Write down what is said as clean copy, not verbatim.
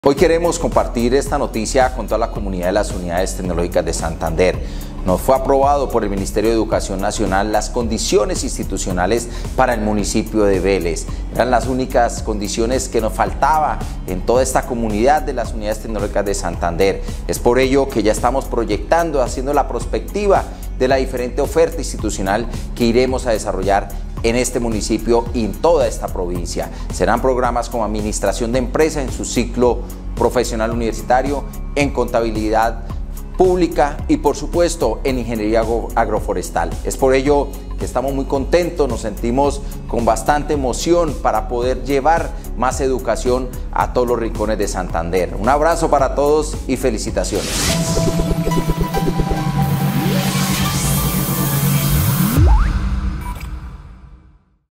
Hoy queremos compartir esta noticia con toda la comunidad de las unidades tecnológicas de Santander. Nos fue aprobado por el Ministerio de Educación Nacional las condiciones institucionales para el municipio de Vélez. Eran las únicas condiciones que nos faltaba en toda esta comunidad de las unidades tecnológicas de Santander. Es por ello que ya estamos proyectando, haciendo la prospectiva de la diferente oferta institucional que iremos a desarrollar en este municipio y en toda esta provincia. Serán programas como administración de empresa en su ciclo profesional universitario, en contabilidad pública y por supuesto en ingeniería agroforestal. Es por ello que estamos muy contentos, nos sentimos con bastante emoción para poder llevar más educación a todos los rincones de Santander. Un abrazo para todos y felicitaciones.